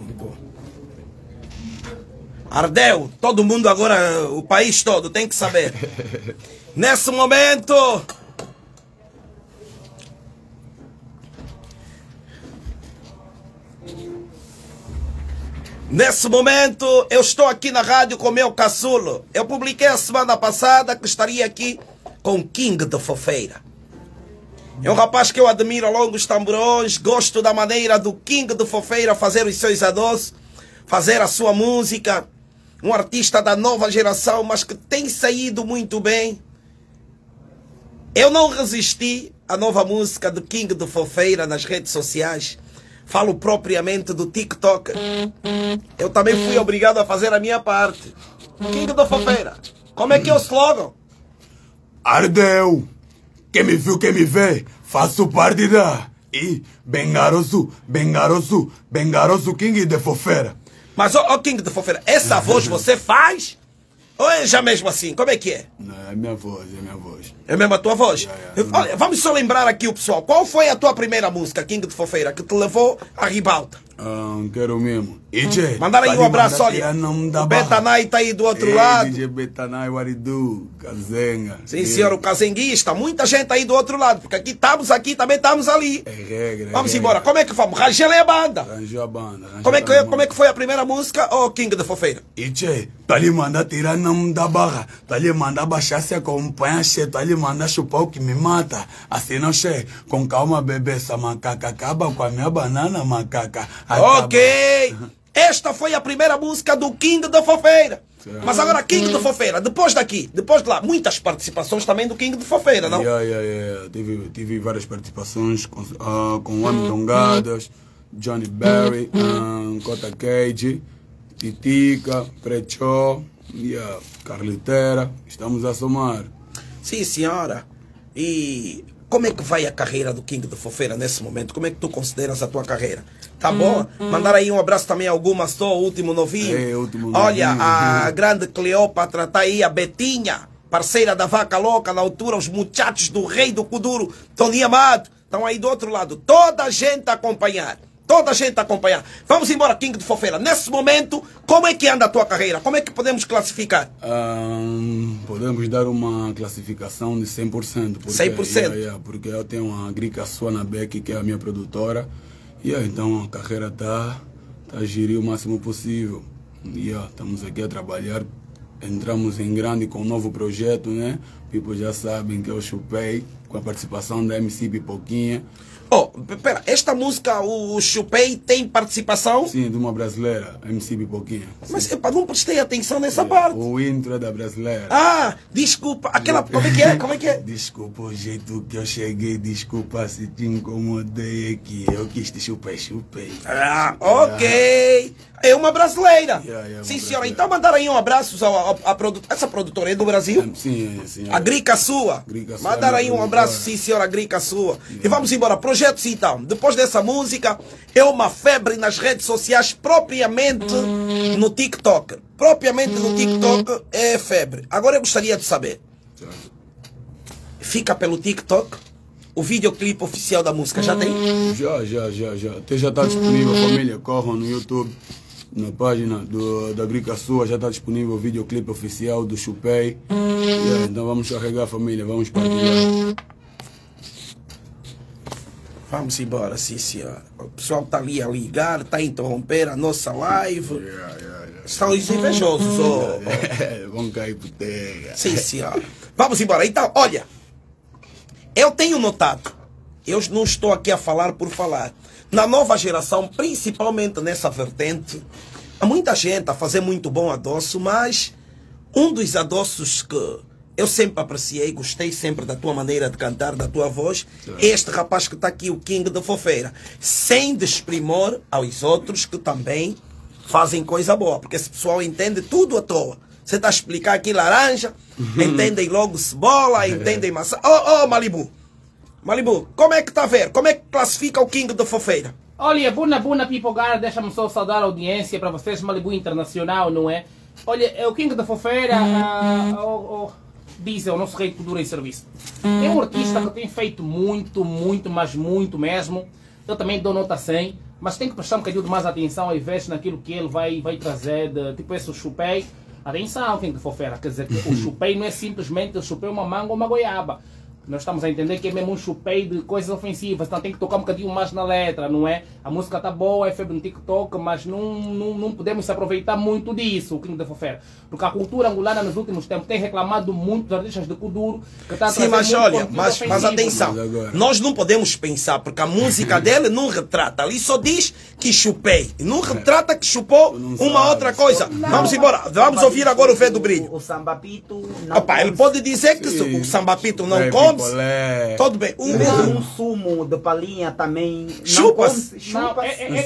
Ardeu, todo mundo agora, o país todo tem que saber. Nesse momento, eu estou aqui na rádio com o meu caçulo. Eu publiquei a semana passada que estaria aqui com King de Fofeira. É um rapaz que eu admiro ao longo dos tamborões, gosto da maneira do King de Fofeira fazer os seus adossos, fazer a sua música. Um artista da nova geração, mas que tem saído muito bem. Eu não resisti à nova música do King de Fofeira nas redes sociais. Falo propriamente do TikTok. Eu também fui obrigado a fazer a minha parte. King de Fofeira, como é que é o slogan? Ardeu, quem me viu, quem me vê, faço parte da... E bem garoso King de Fofeira. Mas, ó King de Fofeira, essa voz você faz? Ou é já mesmo assim? Como é que é? Não, é minha voz, é minha voz. É mesmo a tua voz? Olha, vamos só lembrar aqui o pessoal. Qual foi a tua primeira música, King de Fofeira, que te levou à ribalta? Quero mesmo. DJ, mandar aí um abraço, olha. O Betanai está aí do outro lado. DJ Betanai, Waridu, Kazenga. Sim, senhor, o Kazenguista. Muita gente aí do outro lado, porque aqui, também estamos ali. É regra. Vamos embora. Como é que vamos? Rangel a banda. Arranjou a banda. Como é que foi a primeira música, ô King de Fofeira? DJ, tá lhe mandar tirar não da barra. Tá lhe mandar baixar se acompanha, che. Tá lhe mandar chupar o que me mata. Assim não, che. Com calma, bebê, essa macaca acaba com a minha banana, macaca. Ok, esta foi a primeira música do King de Fofeira. Mas agora King de Fofeira, depois de lá, muitas participações também do King de Fofeira, não? Tive várias participações com Hamilton Gadas, Johnny Berry, Cota Cage, Titica, Prechó, Carlitera. Estamos a somar. Sim, senhora. E como é que vai a carreira do King de Fofeira nesse momento? Como é que tu consideras a tua carreira? Tá bom? Mandar aí um abraço também a algumas só, o último novinho. Olha, a grande Cleópatra tá aí, a Betinha, parceira da Vaca Louca, na altura, os muchachos do Rei do Kuduro, Tony Amado, estão aí do outro lado. Toda a gente a acompanhar. Vamos embora, King de Fofeira. Nesse momento, como é que anda a tua carreira? Como é que podemos classificar? Podemos dar uma classificação de 100%. 100%? Porque eu tenho uma Grica Sua na Beck, que é a minha produtora. Então a carreira tá a gerir o máximo possível. Estamos aqui a trabalhar. Entramos em grande com um novo projeto, né? People já sabem que eu chupei, com a participação da MC Pipoquinha. Oh, pera, esta música, o Chupei, tem participação? Sim, de uma brasileira, MC Pipoquinha. Mas epa, não prestei atenção nessa parte. O intro é da brasileira. Ah, desculpa, aquela, como é que é? Desculpa o jeito que eu cheguei, desculpa se te incomodei aqui, eu quis te chupei. Ah, ok. É uma brasileira. Sim, senhora, então mandar aí um abraço à produtora. Essa produtora é do Brasil? Sim. A Grica Sua. Mandar aí um abraço, sim, senhora, a Grica Sua. E vamos embora. Projetos então. Depois dessa música, é uma febre nas redes sociais, propriamente no TikTok. É febre. Agora eu gostaria de saber. Fica pelo TikTok o videoclipe oficial da música. Já tem? Já. Até já está disponível, família. Corram no YouTube. Na página da Grica Sua já está disponível o videoclipe oficial do Chupei. Então vamos carregar, família, vamos partilhar. Vamos embora, sim, senhora. O pessoal está ali a ligar, está a interromper a nossa live. Estão os invejosos, Vão cair por terra. Sim, senhora. Vamos embora. Então, olha, eu tenho notado, eu não estou aqui a falar por falar, na nova geração, principalmente nessa vertente, há muita gente a fazer muito bom adoço, mas um dos adoços que eu sempre apreciei, gostei sempre da tua maneira de cantar, da tua voz, é este rapaz que está aqui, o King de Fofeira, sem desprimor aos outros que também fazem coisa boa, porque esse pessoal entende tudo à toa. Você está a explicar aqui laranja, entendem logo cebola, entendem maçã. Malibu, como é que está a ver? Como é que classifica o King de Fofeira? Olha, buna Pipogar, deixa-me só saudar a audiência para vocês, Malibu Internacional, não é? Olha, o King de Fofeira, diz, é o nosso rei de cultura e serviço. É um artista que tem feito muito, mas muito mesmo. Eu também dou nota 100. mas tem que prestar um bocadinho de mais atenção ao invés naquilo que ele vai trazer, tipo esse chupei. Atenção, King de Fofera, quer dizer, o chupei não é simplesmente chupei uma manga ou uma goiaba. Nós estamos a entender que é mesmo um chupei de coisas ofensivas, então tem que tocar um bocadinho mais na letra, não é? A música está boa, é febre no TikTok, mas não podemos se aproveitar muito disso, o King da Fofera. Porque a cultura angolana nos últimos tempos tem reclamado muito dos artistas de Kuduro, que está a Sim, mas muito olha, conteúdo mas ofensivo. atenção, Mas agora- nós não podemos pensar, porque a música dele não retrata, ali só diz que chupei, não retrata que chupou não uma sabe. outra coisa. Vamos embora, vamos ouvir agora o Fé do Brilho. O Sambapito não Opa, ele pode dizer que Sim. o Sambapito não É, come, picolé. tudo bem. Um sumo de palinha também não Chupa-se. come- Não, chupa-se. é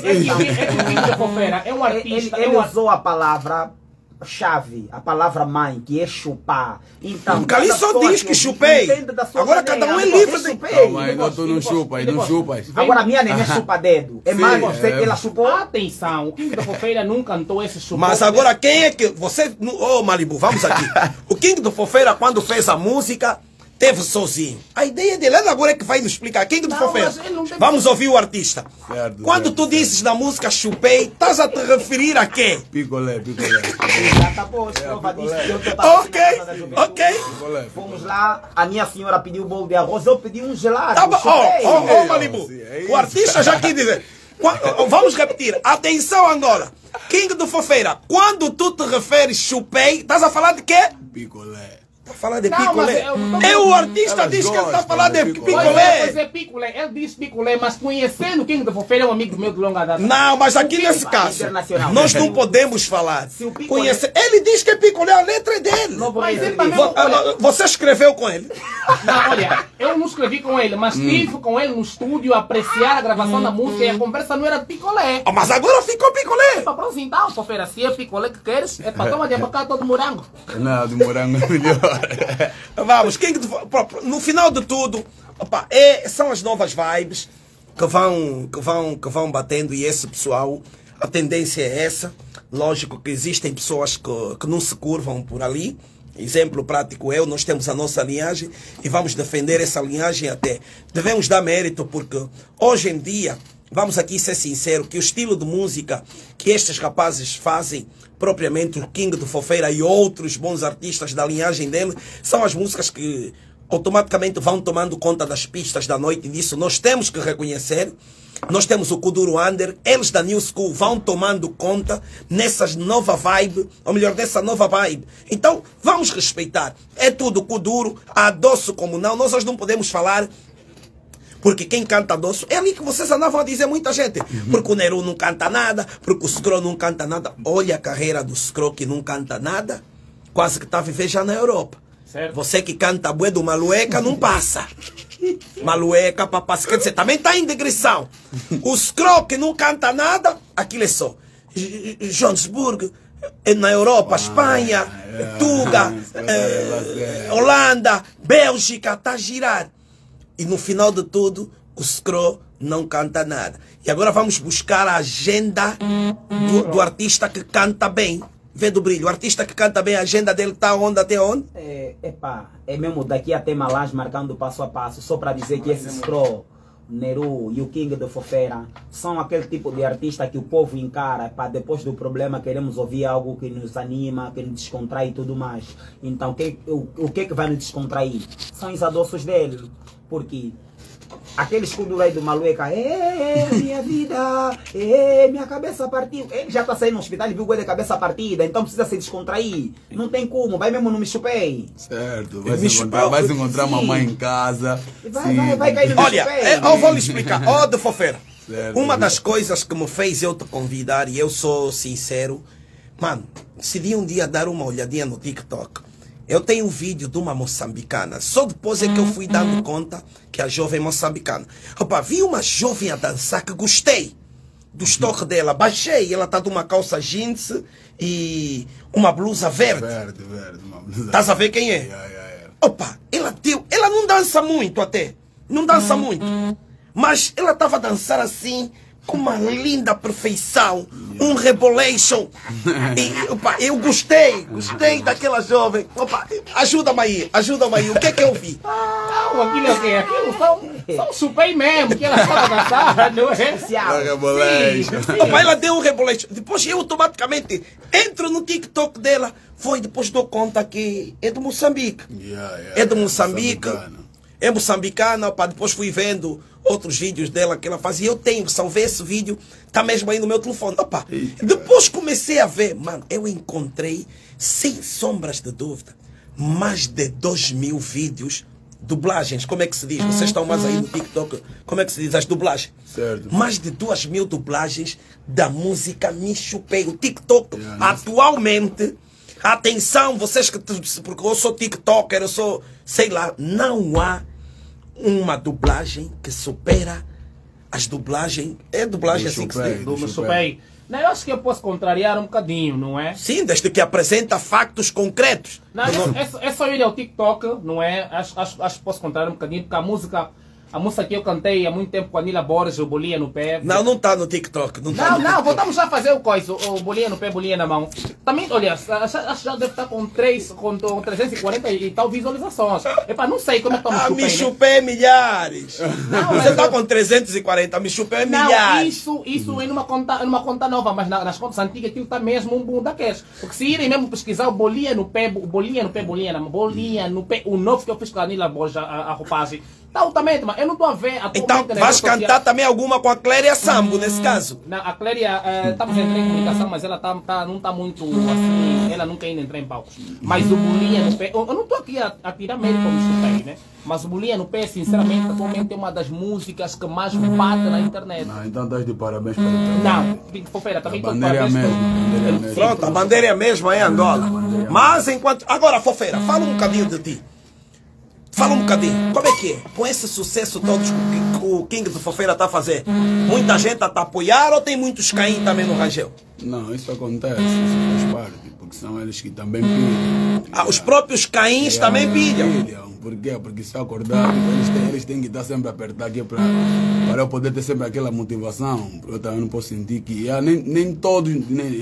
o King da Fofera, é um artista, Ele usou a palavra chave, a palavra mãe, que é chupar. Então, Porque ali cada só pessoa diz que chupei. entende da sua Agora maneira. cada um é Eu livre de- chupei. Não, mas não, tu não chupas, não chupas. Agora a minha neném chupa dedo. É Sim, mais você é. que ela chupou? Atenção, o King da Fofeira não cantou esse chupão. Mas agora quem é que... Você... Ô Malibu, vamos aqui. O King do Fofeira, quando fez a música, teve sozinho. A ideia dele agora é que vai nos explicar. King do Não, Fofeira. mas ele não tem- Vamos ouvir o artista. Certo, Quando certo, tu dizes na música chupei, estás a te referir a quê? Picolé, picolé. Já tá bom, prova disso. que eu tava Ok, na casa da juventude. ok. Picolé. Fomos lá, a minha senhora pediu um bolo de arroz, eu pedi um gelado. Tá bom. chupei. Ó, Malibu. Sim, é O isso. artista já quis dizer. Vamos repetir. Atenção agora. King do Fofeira, quando tu te referes chupei, estás a falar de quê? Picolé. Tá falando de Não, picolé. mas É o artista Elas diz que ele está a gostam falar de de picolé. Pois picolé. é picolé. Ele diz picolé, mas conhecendo o King da Fofeira é um amigo meu de longa data. Não, mas aqui nesse caso, Internacional. nós não podemos falar. Se o picolé- Conhecer. Ele diz que é picolé, a letra é dele. Não vou Mas dizer ele também- isso. Você escreveu com ele? Não, olha, eu não escrevi com ele, mas estive com ele no estúdio a apreciar a gravação da música e a conversa não era de picolé. Ah, mas agora ficou picolé. Pra pronto, então, Fofeira, se é picolé que queres, é pra tomar de abacate todo morango. Não, de morango é melhor. Vamos, no final de tudo, opa, são as novas vibes que vão batendo e esse pessoal, a tendência é essa. Lógico que existem pessoas que não se curvam por ali. Exemplo prático nós temos a nossa linhagem e vamos defender essa linhagem até. Devemos dar mérito porque hoje em dia, vamos aqui ser sinceros, que o estilo de música que estes rapazes fazem, propriamente o King do Fofeira e outros bons artistas da linhagem dele, são as músicas que automaticamente vão tomando conta das pistas da noite e disso nós temos que reconhecer. Nós temos o Kuduro Under, eles da New School vão tomando conta nessa nova vibe, ou melhor, dessa nova vibe. Então, vamos respeitar. É tudo Kuduro, a Dosso Comunal, nós hoje não podemos falar. Porque quem canta doce é ali que vocês andavam a dizer muita gente. Porque o Neru não canta nada, porque o Scro não canta nada. Olha a carreira do Scro que não canta nada, quase que está a viver já na Europa. Certo. Você que canta bué do Malueca não passa. Malueca, papassa, quer dizer, também está em digressão. O Scro que não canta nada, aquilo é só. Johannesburg, na Europa, Espanha, Tuga, Holanda, Bélgica, está a girar. E no final de tudo, o Scro não canta nada. E agora vamos buscar a agenda do artista que canta bem. Vê do Brilho, o artista que canta bem, a agenda dele está onde, até onde? É mesmo daqui até Malás, marcando passo a passo, só para dizer que esse Scro, Neru e o King do Fofeira são aquele tipo de artista que o povo encara, para depois do problema queremos ouvir algo que nos anima, que nos descontrai e tudo mais. Então o que vai nos descontrair? São os adossos dele, porque aquele escudo aí do Malueca, minha vida, minha cabeça partiu. Ele já está saindo no hospital e viu o de cabeça partida, então precisa se descontrair. Não tem como, vai mesmo no Me Chupei. Certo, Me vai se encontrar Sim. mamãe em casa. Vai cair no Me Olha, Chupei. eu vou lhe explicar. Ó, de Fofeira. Certo. Uma das coisas que me fez eu te convidar, e eu sou sincero, mano, decidi um dia dar uma olhadinha no TikTok. Eu tenho um vídeo de uma moçambicana. Só depois é que eu fui dando conta que a jovem moçambicana. Opa, vi uma jovem a dançar que gostei do estoque dela. Baixei, ela tá de uma calça jeans e uma blusa verde. Verde, uma blusa. Estás a ver quem é? Opa, ela não dança muito até. Não dança muito. Mas ela estava a dançar assim, com uma linda perfeição, um rebolation. E, opa, eu gostei daquela jovem. Opa, ajuda-me aí, o que é que eu vi? Não, aquilo é o quê? Aquilo são chupei mesmo, que ela estava dançando, não é? Sim. Opa, ela deu um rebolation. Depois eu automaticamente entro no TikTok dela. Depois dou conta que é de Moçambique. É de Moçambique. É moçambicana, opa, depois fui vendo outros vídeos dela que ela fazia. Eu salvei esse vídeo, tá mesmo aí no meu telefone. Opa, depois comecei a ver, mano, eu encontrei, sem sombras de dúvida, mais de 2.000 vídeos, dublagens, como é que se diz? Vocês estão mais aí no TikTok, como é que se diz as dublagens? Certo. Mais de 2.000 dublagens da música Me Chupei. O TikTok, atualmente... Atenção, vocês que... Porque eu sou TikToker, eu sou... Sei lá, não há uma dublagem que supera as dublagens... É dublagem assim que se diz? Do Me Chupei. Não, eu acho que eu posso contrariar um bocadinho, não é? Sim, desde que apresenta factos concretos. Não, é só ir ao TikTok, não é? Acho que posso contrariar um bocadinho, porque a música que eu cantei há muito tempo com a Nila Borges, o Bolinha no Pé. Não está no TikTok. Não, voltamos já a fazer o coisa, o Bolinha no Pé, Bolinha na mão. Também, olha, acho que já deve estar com 340 e tal visualizações. Epá, não sei como é que está o Me Chupei milhares. Você está com 340, Me Chupei milhares. Não, isso é numa conta nova, mas nas contas antigas aquilo está mesmo um boom daqueles. Porque se irem mesmo pesquisar o Bolinha no Pé, Bolinha no Pé, Bolinha na mão, Bolinha no Pé, o novo que eu fiz com a Nila Borges, a roupagem. Totalmente, mas eu não estou a ver. Então, vais cantar também alguma com a Cléria Sambo, nesse caso? Não, a Cléria, estamos a entrar em comunicação, mas ela não está muito assim, ela nunca ainda entrou em palcos. Mas o Bolinha no Pé, eu não estou aqui a tirar mérito ao Me Chupei, né? Mas o Bolinha no Pé, sinceramente, atualmente é uma das músicas que mais bate na internet. Não, então estás de parabéns para o trabalho. Não, Fofeira, também estou de parabéns. Pronto, a bandeira é a mesma em Angola. Mas enquanto... Agora, Fofeira, fala um bocadinho de ti. Fala um bocadinho, como é que é? Com esse sucesso todo que o King do Fofeira está a fazer, muita gente está a apoiar ou tem muitos Caim também no Rangel? Não, isso acontece, isso faz parte, porque são eles que também pilham. Os próprios Caíns também pilham. Por quê? Porque se acordar, eles têm que estar sempre a apertar aqui para eu poder ter sempre aquela motivação. Eu também não posso sentir que nem todos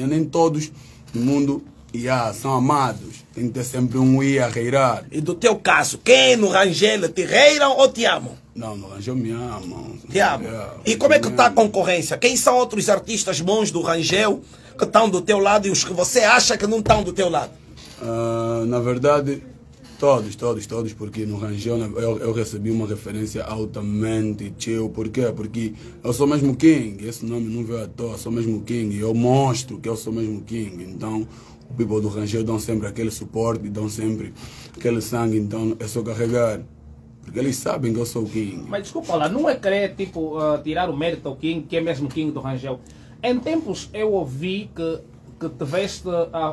no mundo são amados. Tem que ter sempre um a reirar. E do teu caso, quem no Rangel te reiram ou te amam? Não, no Rangel me amam. Te amam. E como é que está a concorrência? Quem são outros artistas bons do Rangel que estão do teu lado e os que você acha que não estão do teu lado? Na verdade, todos, porque no Rangel eu recebi uma referência altamente chill. Por quê? Porque eu sou mesmo King, esse nome não veio à toa, sou mesmo King, eu mostro que eu sou mesmo King, então o people do Rangel dão sempre aquele suporte, dão sempre aquele sangue, então é só carregar, porque eles sabem que eu sou o King. Mas desculpa lá, não é querer tipo, tirar o mérito ao King, que é mesmo King do Rangel. Em tempos eu ouvi que te veste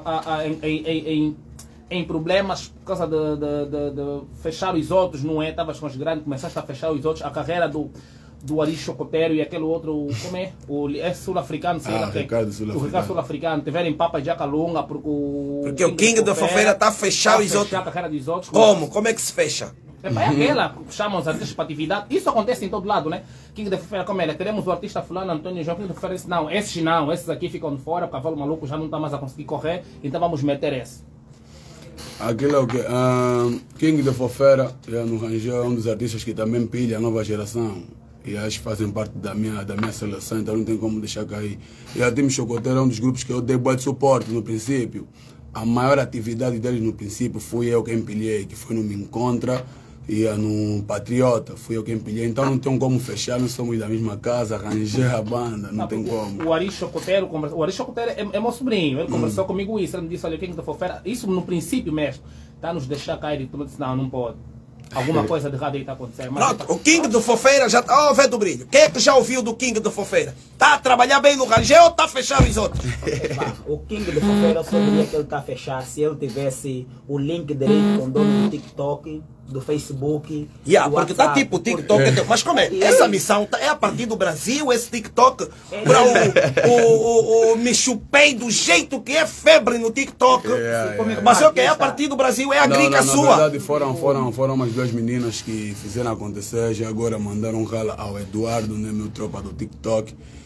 em problemas por causa de fechar os outros, não é? Estavas com os grandes, começaste a fechar os outros, a carreira do Ari Chocoteiro e aquele outro, como é? É sul-africano, sei lá. Ricardo o Ricardo sul-africano, tiverem papas de Acalunga, porque o King da Fofeira está a fechar os outros. A carreira dos outros. Como é que se fecha? É aquela, chamam os artistas para atividade. Isso acontece em todo lado, né? King da Fofeira, como é? Queremos o artista fulano, Antônio João, King da Fofeira, não, esses aqui ficam de fora, o cavalo maluco já não está mais a conseguir correr, então vamos meter esse. Aquilo é o que? King da Fofeira, no Rangel, é um dos artistas que também pilha a nova geração. E acho que fazem parte da minha seleção, então não tem como deixar cair. E a Time Chocoteiro é um dos grupos que eu dei boa de suporte no princípio. A maior atividade deles no princípio fui eu quem pilhei, que foi no Me Encontra e no Patriota, fui eu quem pilhei. Então não tem como fechar, não somos da mesma casa, arranjei a banda, não tem como. O Ari Chocoteiro é meu sobrinho, ele conversou comigo isso, ele me disse, olha, o King da Fofeira, isso no princípio mesmo, está a nos deixar cair e tudo, disse, não pode. Alguma coisa de errado aí está acontecendo. Pronto, o King do Fofeira já está. Ó, do brilho. Quem é que já ouviu do King do Fofeira? Está a trabalhar bem no Rangel ou está a fechar os outros? O King do Fofeira eu só diria que ele está a fechar se ele tivesse o link direito com o dono do TikTok, do Facebook. Porque está tipo o TikTok. Mas como é? Essa missão é a partir do Brasil, esse TikTok, para o Me Chupei do jeito que é febre no TikTok. Mas é o que? É a partir do Brasil, é a gringa sua. Na verdade foram umas duas meninas que fizeram acontecer, já agora mandaram rala ao Eduardo, né, meu tropa do TikTok.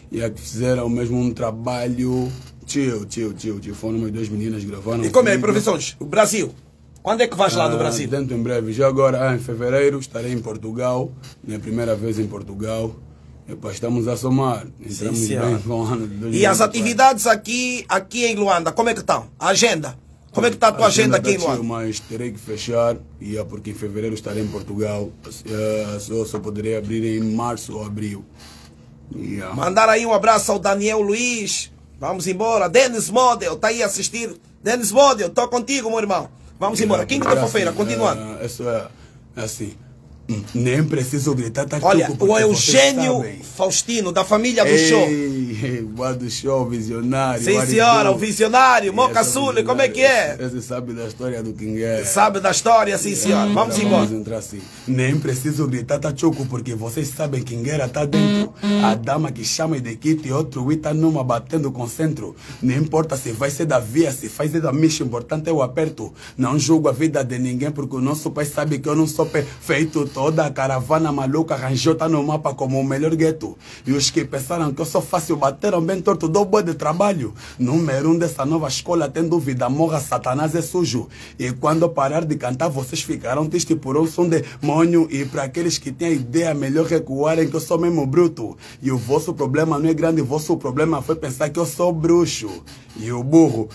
e a que fizeram mesmo um trabalho chill. Foram umas 2 meninas gravando. E como é, professores? O Brasil? Quando é que vais lá do Brasil? Dentro em breve. Já agora, em fevereiro, estarei em Portugal. Minha primeira vez em Portugal. Epa, estamos a somar. Entramos bem com o ano de 2024. E as atividades aqui em Luanda, como é que estão? A agenda? Como é que está a tua agenda aqui em Luanda? Mas terei que fechar, porque em fevereiro estarei em Portugal. Só poderei abrir em março ou abril. Mandar aí um abraço ao Daniel Luiz. Vamos embora. Dennis Model, está aí a assistir. Dennis Model, estou contigo, meu irmão. Vamos embora. King da Fofeira, continuando. Isso é assim. Nem preciso gritar, tá? Olha, o Eugênio Faustino, da família do show. O do show, visionário. Sim, senhora, o visionário. Moca Sul, como é que é? Esse sabe da história do Kinguera. Sabe da história, sim, senhora. Vamos embora. Vamos entrar assim. Nem preciso gritar, tá, Choco, porque vocês sabem que Kinguera tá dentro. A dama que chama de kit e outro tá numa batendo com centro. Não importa se vai ser da via, se faz ser da mission, importante é o aperto. Não julgo a vida de ninguém, porque o nosso pai sabe que eu não sou perfeito. Toda a caravana maluca arranjou tá no mapa como o melhor gueto. E os que pensaram que eu sou fácil bateram bem torto, dou boa de trabalho. Número 1 dessa nova escola, tem dúvida, morra, Satanás é sujo. E quando eu parar de cantar, vocês ficarão tristes por um som demônio. E para aqueles que têm a ideia, melhor recuarem que eu sou mesmo bruto. E o vosso problema não é grande, o vosso problema foi pensar que eu sou bruxo. E o burro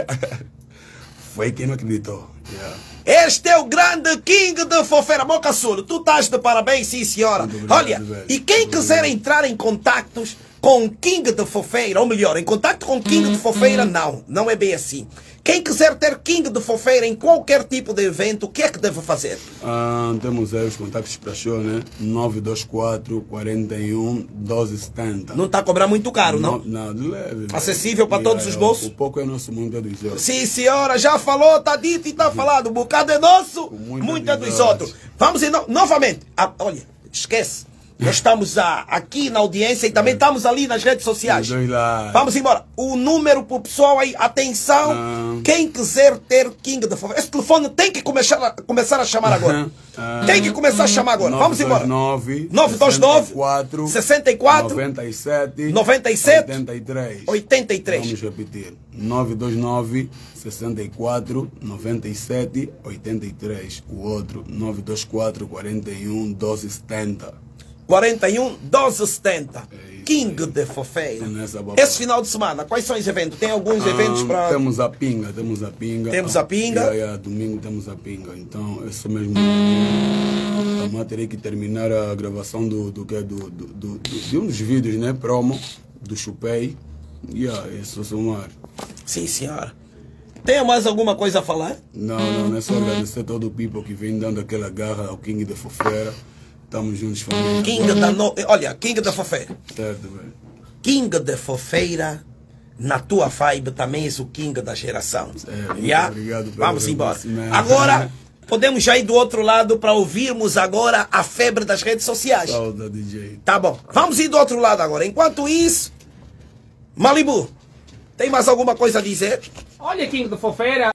foi quem não acreditou. Este é o grande King de Fofeira. Moca Sul, tu estás de parabéns, sim senhora. Olha, e quem quiser entrar em contactos com King de Fofeira, ou melhor, em contato com King de Fofeira, não é bem assim. Quem quiser ter King de Fofeira em qualquer tipo de evento, o que é que deve fazer? Temos aí os contactos para show, né? 924 41 1270. Não está a cobrar muito caro, não? Não, leve. Acessível para todos os bolsos? O pouco é nosso, muito é dos outros. Sim, senhora, já falou, está dito e está falado. Um bocado é nosso, muito é dos outros. Vamos ir novamente. Olha, esquece. Nós estamos aqui na audiência e também estamos ali nas redes sociais. Vamos embora. O número para o pessoal aí, atenção. Quem quiser ter King da Fofeira, esse telefone tem que começar a chamar agora. Tem que começar a chamar agora. Vamos embora. 929 64 97 83. Vamos repetir. 929 64 97 83. O outro 924 41 1270. 41 1270. King de Fofeira. Esse final de semana, quais são os eventos? Tem alguns eventos para... Temos a pinga. Temos a pinga. Domingo temos a pinga. Então, isso mesmo. Vamos ter que terminar a gravação de um dos vídeos, né? Promo, do Chupei. Isso, somar. Sim, senhora. Tem mais alguma coisa a falar? Não, é só agradecer todo o people que vem dando aquela garra ao King de Fofeira. Estamos juntos, família. Olha, King da Fofeira. Certo, velho. King de Fofeira, na tua vibe também és o King da geração. Obrigado. Vamos embora. Agora, podemos já ir do outro lado para ouvirmos agora a febre das redes sociais. Saúde, DJ. Tá bom. Vamos ir do outro lado agora. Enquanto isso, Malibu, tem mais alguma coisa a dizer? Olha, King da Fofeira.